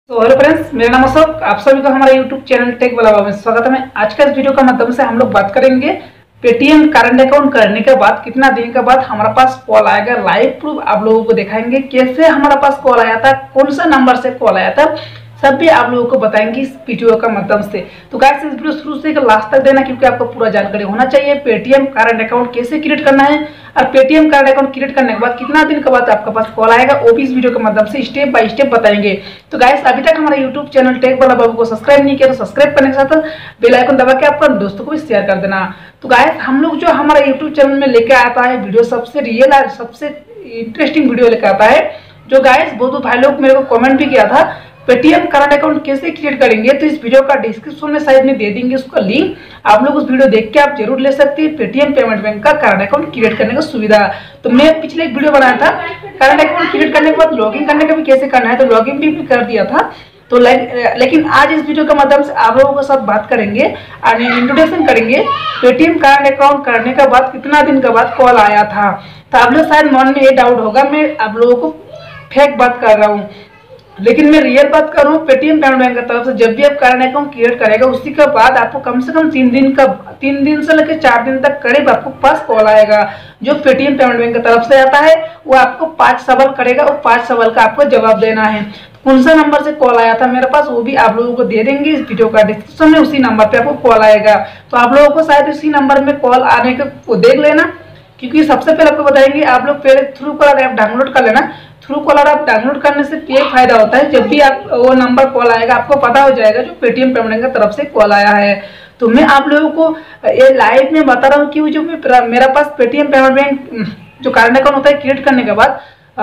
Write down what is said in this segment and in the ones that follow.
तो hello friends, मेरा नाम अशोक। आप सभी को हमारे यूट्यूब चैनल टेक वाला में स्वागत है। आज का इस वीडियो का माध्यम से हम लोग बात करेंगे पेटीएम करंट अकाउंट करने के बाद कितना दिन के बाद हमारे पास कॉल आएगा। लाइव प्रूफ आप लोगों को दिखाएंगे कैसे हमारे पास कॉल आया था, कौन सा नंबर से कॉल आया था, सब भी आप लोगों को बताएंगे इस वीडियो का माध्यम से। तो गाइस इस वीडियो शुरू से लास्ट तक देना, क्योंकि आपको पूरा जानकारी होना चाहिए पेटीएम करंट अकाउंट कैसे क्रिएट करना है और पेटीएम करंट अकाउंट क्रिएट करने के बाद कितना दिन के बाद आपके पास कॉल आएगा, वो भी इस वीडियो के माध्यम से स्टेप बाय स्टेप बताएंगे। तो गाइस अभी तक हमारे यूट्यूब चैनल टेक वाला बाबू को सब्सक्राइब नहीं किया तो सब्सक्राइब करने के साथ बेल आइकन दबा के आपका दोस्तों को भी शेयर कर देना। तो गाइस हम लोग जो हमारा यूट्यूब चैनल में लेके आता है वीडियो सबसे रियल और सबसे इंटरेस्टिंग वीडियो लेकर आता है। जो गाइस बहुत भाई लोग मेरे को कमेंट भी किया था पेटीएम करंट अकाउंट कैसे क्रिएट करेंगे, तो इस वीडियो का डिस्क्रिप्शन में साइड में दे देंगे उसका लिंक। आप लोग उस वीडियो देख के आप जरूर ले सकते हैं पेटीएम पेमेंट बैंक का करंट अकाउंट क्रिएट करने का सुविधा। तो मैं पिछले एक वीडियो बनाया था करंट अकाउंट क्रिएट करने के बाद लॉगिन करने का भी कैसे करना है, तो लॉगिन भी कर दिया था। तो लेकिन आज इस वीडियो के माध्यम से आप लोगों के साथ बात करेंगे और इंट्रोडक्शन करेंगे पेटीएम करंट अकाउंट करने के बाद कितना दिन के बाद कॉल आया था। तो आप लोग शायद मन में ये डाउट होगा मैं आप लोगों को फेक बात कर रहा हूँ, लेकिन मैं रियल बात कर रहा हूँ। पेटीएम पेमेंट बैंक की तरफ से जब भी आप करंट अकाउंट क्रिएट करेगा उसी के बाद आपको कम से कम 3 दिन से लेकर 4 दिन तक करीब आपको पास कॉल आएगा। जो पेटीएम पेमेंट बैंक की तरफ से आता है वो आपको 5 सवाल करेगा और 5 सवाल का आपको जवाब देना है। कौन सा नंबर से कॉल आया था मेरे पास वो भी आप लोगों को दे देंगे इस वीडियो का डिस्क्रिप्शन में, उसी नंबर पे आपको कॉल आएगा। तो आप लोगों को शायद उसी नंबर में कॉल आने को देख लेना, क्योंकि सबसे पहले आपको बताएंगे आप लोग पहले थ्रू कॉलर ऐप डाउनलोड कर लेना। थ्रू कॉलर ऐप डाउनलोड करने से ये फायदा होता है जब भी आप वो नंबर कॉल आएगा आपको पता हो जाएगा जो पेटीएम पेमेंट की तरफ से कॉल आया है। तो मैं आप लोगों को ये लाइव में बता रहा हूँ कि जो मेरा पास पेटीएम पेमेंट बैंक जो करंट अकाउंट होता है क्रिएट करने के बाद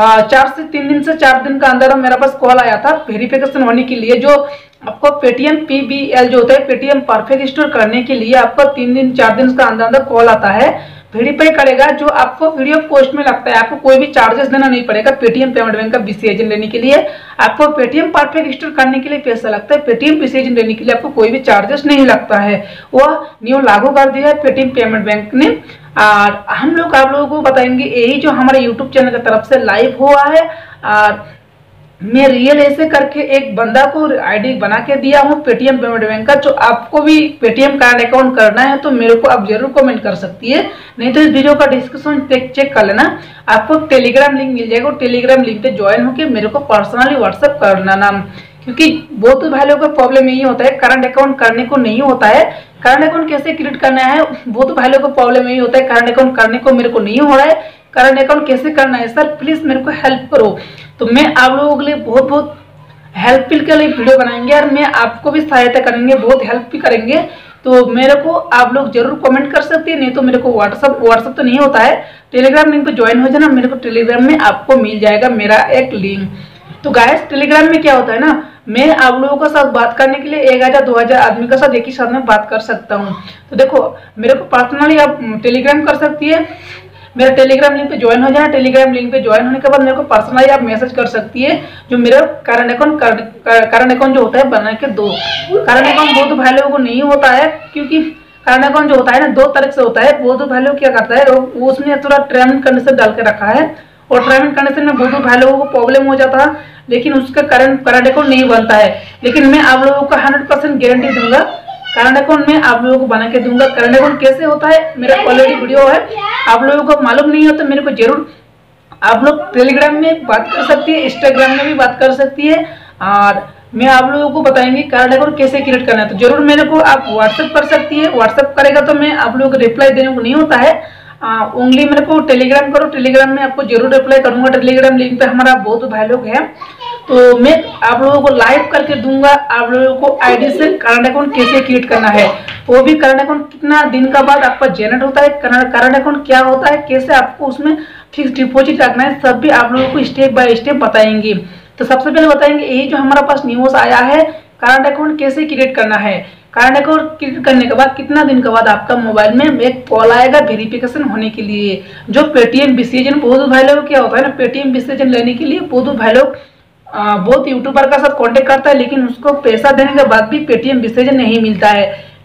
4 से 3 दिन से 4 दिन का अंदर मेरा पास कॉल आया था वेरिफिकेशन होने के लिए। जो आपको पेटीएम PBL जो होता है पेटीएम परफेक्ट स्टोर करने के लिए आपको 3 दिन 4 दिन का अंदर कॉल आता है, वेरीफाई करेगा। जो आपको वीडियो पोस्ट में लगता है आपको कोई भी चार्जेस देना नहीं पड़ेगा। पेटीएम पेमेंट बैंक का BC एजेंट लेने के लिए आपको पेटीएम परफेक्ट स्टोर करने के लिए पैसा लगता है, पेटीएम BC एजेंट लेने के लिए आपको कोई भी चार्जेस नहीं लगता है। वह न्यू लागू कर दिया है पेटीएम पेमेंट बैंक ने। और हम लोग आप लोगों को बताएंगे यही जो हमारे यूट्यूब चैनल की तरफ से लाइव हुआ है। और मैं रियल ऐसे करके एक बंदा को आईडी बना के दिया हूँ पेटीएम पेमेंट बैंक का। जो आपको भी पेटीएम कार्ड अकाउंट करना है तो मेरे को आप जरूर कमेंट कर सकती है, नहीं तो इस वीडियो का डिस्क्रिप्शन चेक कर लेना। आपको टेलीग्राम लिंक मिल जाएगा, टेलीग्राम लिंक पे ज्वाइन होकर मेरे को पर्सनली व्हाट्सअप करना नाम, क्योंकि बहुत भाई लोगों का प्रॉब्लम यही होता है करंट अकाउंट करने को नहीं होता है। करंट अकाउंट कैसे क्रिएट करना है बहुत भाई लोगों को प्रॉब्लम यही होता है, करंट अकाउंट करने को मेरे को नहीं हो रहा है, करंट अकाउंट कैसे करना है सर प्लीज मेरे को हेल्प करो। तो मैं आप लोगों के लिए बहुत हेल्पफुल के लिए वीडियो बनाएंगे और मैं आपको भी सहायता करेंगे, बहुत हेल्प भी करेंगे। तो मेरे को आप लोग जरूर कमेंट कर सकते हैं, नहीं तो मेरे को व्हाट्सअप तो नहीं होता है, टेलीग्राम लिंक पे ज्वाइन हो जाना। मेरे को टेलीग्राम में आपको मिल जाएगा मेरा एक लिंक। तो गाइस टेलीग्राम में क्या होता है ना, मैं आप लोगों के साथ बात करने के लिए 1000-2000 आदमी के साथ एक ही साथ में बात कर सकता हूँ। तो देखो मेरे को पर्सनली आप टेलीग्राम कर सकती है, मेरा टेलीग्राम लिंक पे ज्वाइन हो जाना। टेलीग्राम लिंक पे ज्वाइन होने के बाद मेरे को पर्सनली आप मैसेज कर सकती है। जो मेरा करंट अकाउंट जो होता है बना के दो, करंट अकाउंट बहुत भाई लोगों को नहीं होता है, क्योंकि करंट अकाउंट जो होता है ना 2 तरह से होता है। बहुत भाई लोग क्या करता है वो उसमें थोड़ा टर्म एंड कंडीशन डाल के रखा है और टर्म एंड कंडीशन में बहुत भाई लोगों को प्रॉब्लम हो जाता है, लेकिन उसका करंट अकाउंट नहीं बनता है। लेकिन मैं आप लोगों को 100% गारंटी दूंगा करंट अकाउंट में आप लोगों को बना के दूंगा। करंट अकाउंट कैसे होता है मेरा ऑलरेडी वीडियो है, आप लोगों को मालूम नहीं हो तो मेरे को जरूर आप लोग टेलीग्राम में बात कर सकती है, इंस्टाग्राम में भी बात कर सकती है। और मैं आप लोगों को बताएंगे करंट अकाउंट कैसे क्रिएट करना है। तो जरूर मेरे को आप व्हाट्सएप कर सकती है, व्हाट्सएप करेगा तो मैं आप लोगों को रिप्लाई देने को नहीं होता है, ओनली मेरे को टेलीग्राम करो, टेलीग्राम में आपको जरूर रिप्लाई करूंगा। टेलीग्राम लिंक पे हमारा बहुत भाई लोग हैं, तो मैं आप लोगों को लाइव करके दूंगा आप लोगों को आईडी से करंट अकाउंट कैसे क्रिएट करना है, वो भी करंट अकाउंट कितना दिन का बाद आपका जनरेट होता है, करंट अकाउंट क्या होता है, कैसे आपको उसमें फिक्स डिपॉजिट रखना है, सब भी आप लोगों को स्टेप बाय स्टेप बताएंगे। तो सबसे पहले बताएंगे यही जो हमारा पास न्यूज आया है करंट अकाउंट कैसे क्रिएट करना है। करंट अकाउंट क्रिएट करने के बाद कितना दिन के बाद आपका मोबाइल में एक कॉल आएगा वेरिफिकेशन होने के लिए। जो पेटीएम BC एजेंट बहुत भाई लोग क्या होता है ना, पेटीएम BC एजेंट लेने के लिए बहुत भाई लोग बहुत यूट्यूबर का साथ कांटेक्ट करता है, लेकिन उसको पैसा देने के बाद भी पेटीएम BC एजेंट नहीं मिलता है।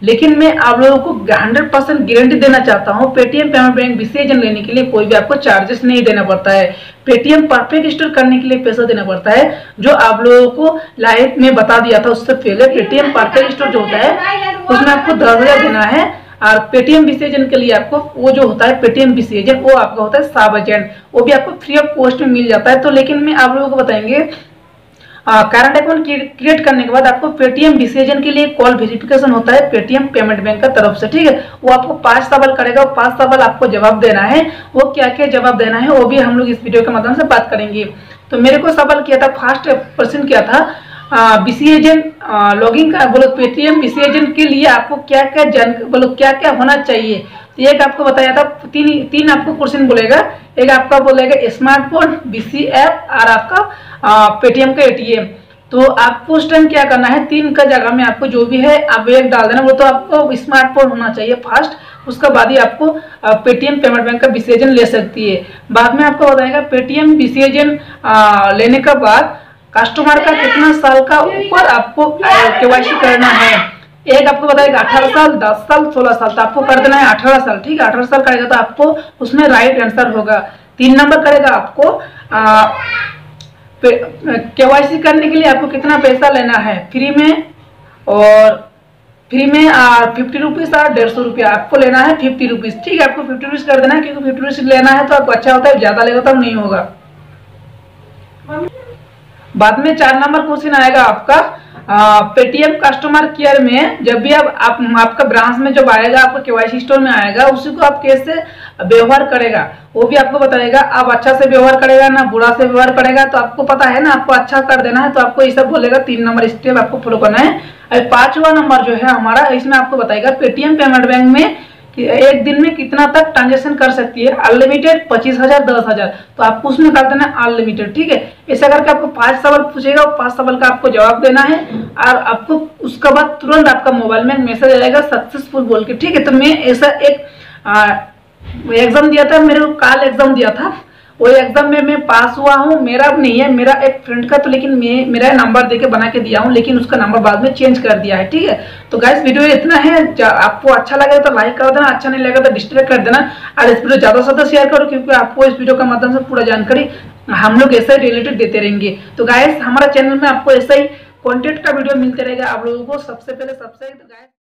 लेकिन मैं आप लोगों को 100% गारंटी देना चाहता हूँ, Paytm payment bank BC agent लेने के लिए कोई भी आपको चार्जेस नहीं देना पड़ता है। पेटीएम परफेक्ट स्टोर करने के लिए पैसा देना पड़ता है, जो आप लोगों को लाइव में बता दिया था उससे पहले। पेटीएम परफेक्ट स्टोर जो होता है उसमें आपको 10,000 देना है, और पेटीएम BC एजेंट के लिए आपको वो जो होता है पेटीएम BC एजेंट, वो आपका होता है सब एजेंट, वो भी आपको फ्री ऑफ कॉस्ट में मिल जाता है। तो लेकिन मैं आप लोगों को बताएंगे करंट अकाउंट क्रिएट करने के बाद आपको पेटीएम BC एजेंट के लिए कॉल वेरिफिकेशन होता है पेटीएम पेमेंट बैंक का तरफ से, ठीक है। वो आपको 5 सवाल करेगा, 5 सवाल आपको जवाब देना है। वो क्या क्या जवाब देना है वो भी हम लोग इस वीडियो के माध्यम से बात करेंगे। तो मेरे को सवाल किया था, फर्स्ट क्वेश्चन किया था BC एजेंट लॉगिन का, बोलो पेटीएम BC एजेंट के लिए आपको क्या क्या बोलो क्या क्या होना चाहिए। तो एक आपको बताया था, तीन आपको क्वेश्चन बोलेगा। एक आपका बोलेगा स्मार्टफोन, BC ऐप और आपका पेटीएम का ATM। तो आपको उस टाइम क्या करना है, 3 का जगह में आपको जो भी है आप एक डाल देना। वो तो आपको स्मार्टफोन होना चाहिए फर्स्ट, उसका बाद ही आपको पेटीएम पेमेंट बैंक का BC एजेंट ले सकती है। बाद में आपको बताएगा पेटीएम BC एजेंट लेने के बाद कस्टमर का कितना साल का ऊपर आपको KYC करना है। एक आपको बताएगा 18 साल, 10 साल, 16 साल, तो आपको कर देना है 18 साल, ठीक है। 18 साल करेगा तो आपको उसमें राइट आंसर होगा। 3 नंबर करेगा आपको KYC करने के लिए आपको कितना पैसा लेना है फ्री में, और फ्री में 50 रुपीज और 150 रुपया आपको लेना है, 50 रुपीज, ठीक है। आपको 50 रुपीज कर देना है, क्योंकि 50 रुपीज लेना है तो आपको अच्छा होता है, ज्यादा लेगा तो नहीं होगा। बाद में 4 नंबर क्वेश्चन आएगा आपका पेटीएम कस्टमर केयर में। जब भी आपका ब्रांच में जब आएगा, आपका KYC स्टोर में आएगा, उसी को आप कैसे व्यवहार करेगा वो भी आपको बताएगा। आप अच्छा से व्यवहार करेगा ना बुरा से व्यवहार करेगा, तो आपको पता है ना, आपको अच्छा कर देना है, तो आपको ये सब बोलेगा। 3 नंबर स्टेप आपको फॉलो करना है। और 5वां नंबर जो है हमारा, इसमें आपको बताएगा पेटीएम पेमेंट बैंक में कि एक दिन में कितना तक ट्रांजेक्शन कर सकती है, अनलिमिटेड, 25,000, 10,000। तो आपको उसमें कर देना अनलिमिटेड, ठीक है। ऐसा करके आपको 5 सवाल पूछेगा, 5 सवाल का आपको जवाब देना है, और आपको उसके बाद तुरंत आपका मोबाइल में मैसेज आएगा सक्सेसफुल बोल के, ठीक है। तो मैं ऐसा एक एग्जाम दिया था, मेरे को कल एग्जाम दिया था, वो एग्जाम में मैं पास हुआ हूँ। मेरा नहीं है, मेरा एक फ्रेंड का, तो लेकिन मैं मेरा नंबर देके बना के दिया हूँ, लेकिन उसका नंबर बाद में चेंज कर दिया है, ठीक है। तो गाइस वीडियो इतना है, आपको अच्छा लगे तो लाइक कर देना, अच्छा नहीं लगे तो डिसलाइक कर देना, और इस वीडियो ज्यादा से ज्यादा शेयर करो, क्योंकि आपको इस वीडियो के माध्यम से पूरा जानकारी हम लोग ऐसा ही रिलेटेड देते रहेंगे। तो गाइस हमारा चैनल में आपको ऐसा ही कंटेंट का वीडियो मिलते रहेगा आप लोगों को सबसे पहले।